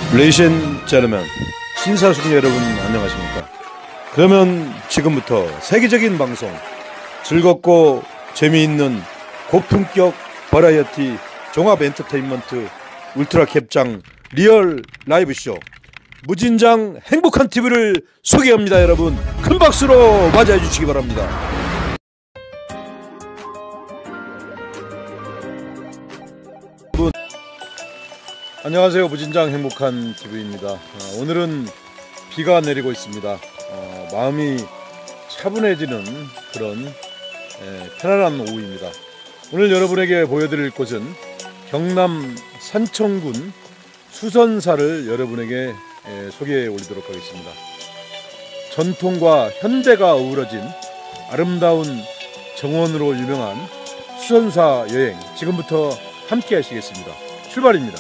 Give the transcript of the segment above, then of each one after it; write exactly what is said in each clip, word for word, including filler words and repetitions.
Ladies and gentlemen, 신사숙녀 여러분 안녕하십니까? 그러면 지금부터 세계적인 방송, 즐겁고 재미있는 고품격 버라이어티 종합 엔터테인먼트 울트라 캡장 리얼 라이브 쇼 무진장 행복한 티비를 소개합니다. 여러분 큰 박수로 맞이해 주시기 바랍니다. 안녕하세요. 무진장 행복한 티비입니다. 어, 오늘은 비가 내리고 있습니다. 어, 마음이 차분해지는 그런 에, 편안한 오후입니다. 오늘 여러분에게 보여드릴 곳은 경남 산청군 수선사를 여러분에게 에, 소개해 올리도록 하겠습니다. 전통과 현대가 어우러진 아름다운 정원으로 유명한 수선사 여행, 지금부터 함께 하시겠습니다. 출발입니다.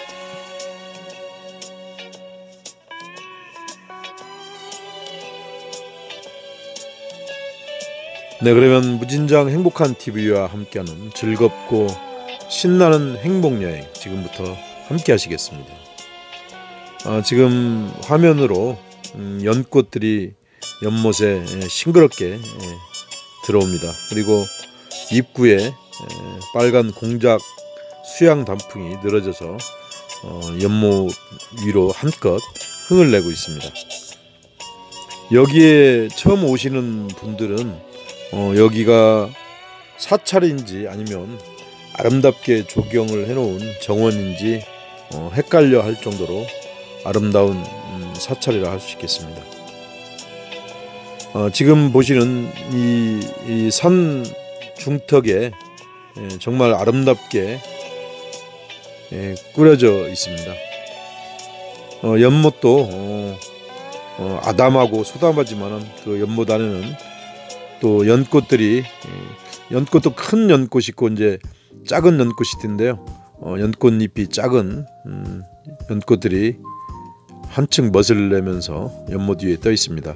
네, 그러면 무진장 행복한 티비와 함께하는 즐겁고 신나는 행복여행 지금부터 함께 하시겠습니다. 아, 지금 화면으로 음, 연꽃들이 연못에 에, 싱그럽게 에, 들어옵니다. 그리고 입구에 에, 빨간 공작 수양 단풍이 늘어져서 어, 연못 위로 한껏 흥을 내고 있습니다. 여기에 처음 오시는 분들은 어, 여기가 사찰인지 아니면 아름답게 조경을 해놓은 정원인지 어, 헷갈려 할 정도로 아름다운 음, 사찰이라 할 수 있겠습니다. 어, 지금 보시는 이, 이 산 중턱에 예, 정말 아름답게 예, 꾸려져 있습니다. 어, 연못도 어, 어, 아담하고 소담하지만 그 연못 안에는 또 연꽃들이, 연꽃도 큰 연꽃이 있고 이제 작은 연꽃이 있던데요. 어, 연꽃잎이 작은 음, 연꽃들이 한층 멋을 내면서 연못 위에 떠 있습니다.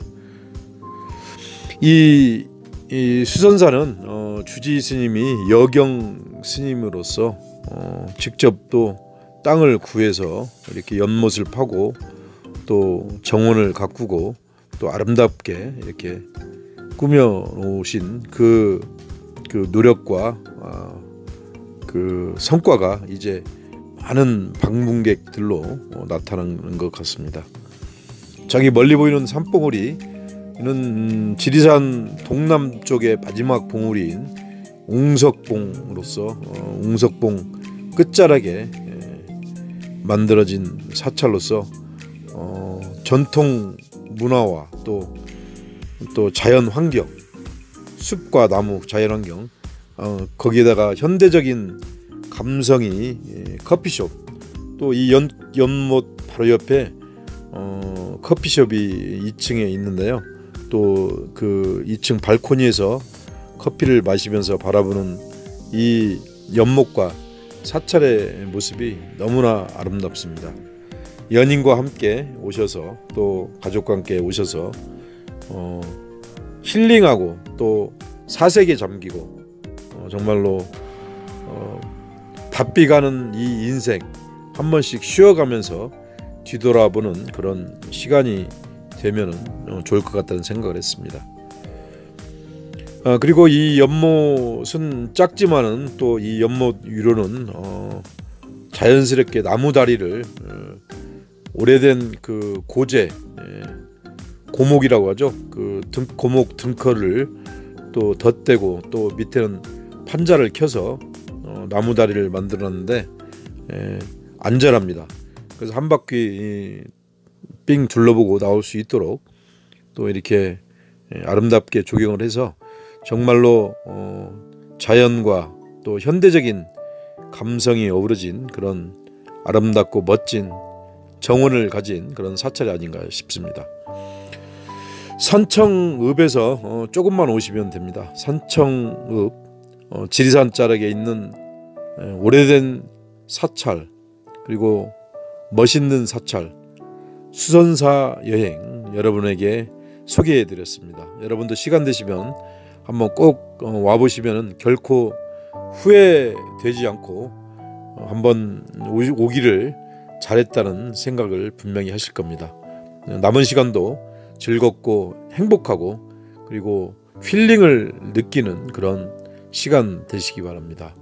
이, 이 수선사는 어, 주지 스님이 여경 스님으로서 어, 직접 또 땅을 구해서 이렇게 연못을 파고 또 정원을 가꾸고 또 아름답게 이렇게 꾸며 놓으신 그, 그 노력과 아, 그 성과가 이제 많은 방문객들로 어, 나타나는 것 같습니다. 저기 멀리 보이는 산봉우리, 이는 음, 지리산 동남쪽의 마지막 봉우리인 웅석봉으로서 어, 웅석봉 끝자락에 에, 만들어진 사찰로서 어, 전통 문화와 또 또 자연 환경, 숲과 나무, 자연 환경, 어, 거기에다가 현대적인 감성이 예, 커피숍, 또 이 연못 바로 옆에 어, 커피숍이 이 층에 있는데요. 또 그 이 층 발코니에서 커피를 마시면서 바라보는 이 연못과 사찰의 모습이 너무나 아름답습니다. 연인과 함께 오셔서 또 가족과 함께 오셔서 어, 힐링하고 또 사색에 잠기고 어, 정말로 어, 바삐 가는 이 인생 한 번씩 쉬어가면서 뒤돌아보는 그런 시간이 되면 어, 좋을 것 같다는 생각을 했습니다. 어, 그리고 이 연못은 작지만은 또 이 연못 위로는 어, 자연스럽게 나무다리를 어, 오래된 그 고제 예, 고목이라고 하죠. 그 등, 고목 등커를 또 덧대고 또 밑에는 판자를 켜서 어, 나무다리를 만들었는데 에, 안전합니다. 그래서 한 바퀴 삥 둘러보고 나올 수 있도록 또 이렇게 에, 아름답게 조경을 해서 정말로 어, 자연과 또 현대적인 감성이 어우러진 그런 아름답고 멋진 정원을 가진 그런 사찰이 아닌가 싶습니다. 산청읍에서 어, 조금만 오시면 됩니다. 산청읍 어, 지리산 자락에 있는 에, 오래된 사찰, 그리고 멋있는 사찰 수선사 여행 여러분에게 소개해 드렸습니다. 여러분도 시간 되시면 한번 꼭 어, 와보시면 결코 후회되지 않고 어, 한번 오, 오기를 잘했다는 생각을 분명히 하실 겁니다. 남은 시간도 즐겁고 행복하고 그리고 힐링을 느끼는 그런 시간 되시기 바랍니다.